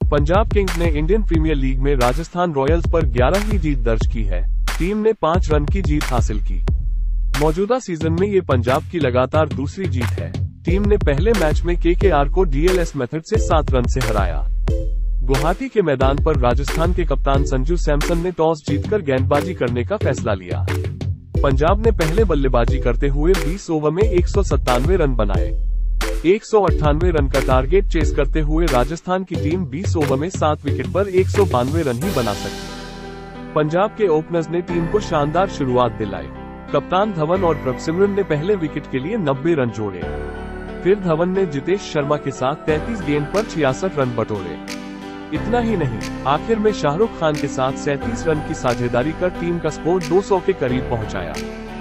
Punjab Kings ने Indian Premier League में Rajasthan Royals पर 11वीं जीत दर्ज की है। टीम ने 5 रन की जीत हासिल की। मौजूदा सीजन में ये पंजाब की लगातार दूसरी जीत है। टीम ने पहले मैच में केकेआर को डीएलएस मेथड से 7 रन से हराया। गुवाहाटी के मैदान पर राजस्थान के कप्तान संजू सैमसन ने टॉस जीतकर गेंदबाजी करने का फैसला लिया। पंजाब ने पहले बल्लेबाजी करते हुए 20 ओवर में 197 रन बनाए। 198 रन का टारगेट चेस करते हुए राजस्थान की टीम 20 ओवर में 7 विकेट पर 192 रन ही बना सकी। पंजाब के ओपनर्स ने टीम को शानदार शुरुआत दिलाई। कप्तान धवन और प्रभसिमरन ने पहले विकेट के लिए 90 रन जोड़े। फिर धवन ने जितेश शर्मा के साथ 33 गेंद पर 66 रन बटोरे। इतना ही नहीं, आखिर में शाहरुख खान के साथ 37 रन की साझेदारी कर टीम का स्कोर 200 के करीब पहुंचाया।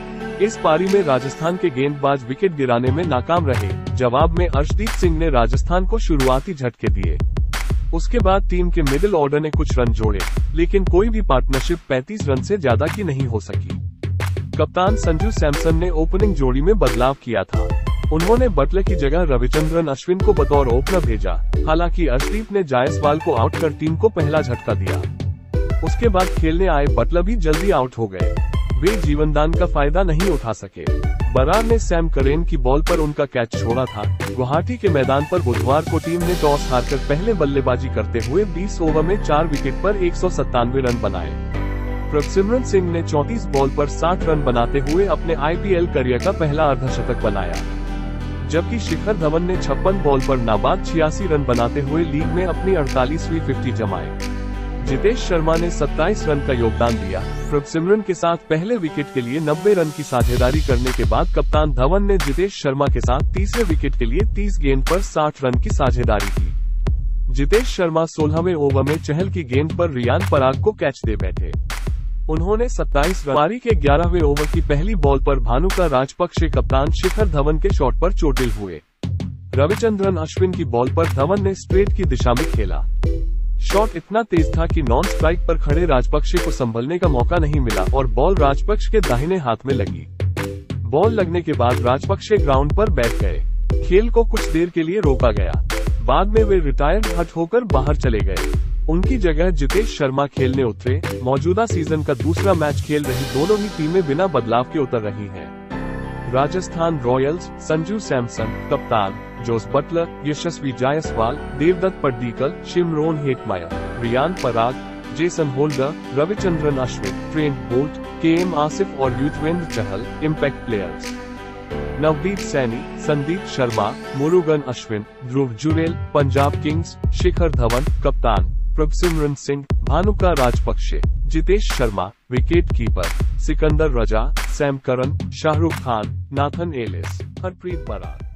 इस पारी में राजस्थान के गेंदबाज विकेट गिराने में नाकाम रहे। जवाब में अर्शदीप सिंह ने राजस्थान को शुरुआती झटके दिए। उसके बाद टीम के मिडिल ऑर्डर ने कुछ रन जोड़े, लेकिन कोई भी पार्टनरशिप 35 रन से ज्यादा की नहीं हो सकी। कप्तान संजू सैमसन ने ओपनिंग जोड़ी में बदलाव किया था। उन्होंने बटलर की जगह रविचंद्रन अश्विन को बतौर ओपनर भेजा। हालांकि अर्शदीप ने जायसवाल को आउट कर टीम को पहला झटका दिया। उसके बाद खेलने आए बटलर भी जल्दी आउट हो गए। वे जीवनदान का फायदा नहीं उठा सके। बरार ने सैम करेन की बॉल पर उनका कैच छोड़ा था। गुवाहाटी के मैदान पर बुधवार को टीम ने टॉस हारकर पहले बल्लेबाजी करते हुए 20 ओवर में 4 विकेट पर 197 रन बनाए। प्रभसिमरन सिंह ने 34 बॉल पर 60 रन बनाते हुए अपने आईपीएल करियर का पहला अर्धशतक बनाया, जबकि शिखर धवन ने 56 बॉल पर नाबाद 86 रन बनाते हुए लीग में अपनी 48वीं 50 जमाए। जितेश शर्मा ने 27 रन का योगदान दिया। प्रभसिमरन के साथ पहले विकेट के लिए 90 रन की साझेदारी करने के बाद कप्तान धवन ने जितेश शर्मा के साथ तीसरे विकेट के लिए 30 गेंद पर 60 रन की साझेदारी की। जितेश शर्मा 16वें ओवर में चहल की गेंद पर रियान पराग को कैच दे बैठे। उन्होंने 27 रन। पारी के 11वें ओवर की पहली बॉल पर भानुका राजपक्षे कप्तान शिखर धवन के शॉट पर चोटिल हुए। रविचंद्रन अश्विन की बॉल पर धवन ने स्ट्रेट की दिशा में खेला। शॉट इतना तेज था कि नॉन स्ट्राइक पर खड़े राजपक्षे को संभलने का मौका नहीं मिला और बॉल राजपक्ष के दाहिने हाथ में लगी। बॉल लगने के बाद राजपक्षे ग्राउंड पर बैठ गए। खेल को कुछ देर के लिए रोका गया। बाद में वे रिटायर्ड हट होकर बाहर चले गए। उनकी जगह जितेश शर्मा खेलने उतरे। मौजूदा सीजन का दूसरा मैच खेल रही दोनों ही टीमें बिना बदलाव के उतर रही हैं। राजस्थान रॉयल्स संजू सैमसन कप्तान, Jos Buttler, Yashasvi Jaiswal, Devdutt Padikkal, Shimron Hetmyer, Riyan Parag, Jason Holder, Ravichandran Ashwin, Trent Boult, KM Asif और Yuzvendra Chahal impact players. Navdeep Saini, Sandeep Sharma, Murugan Ashwin, Dhruv Jurel, Punjab Kings, Shikhar Dhawan कप्तान, Prabhsimran Singh, Bhanuka Rajapaksa, Jitesh Sharma wicket keeper, Sikandar Raza, Sam Curran, Shahrukh Khan, Nathan Ellis, Harpreet Brar.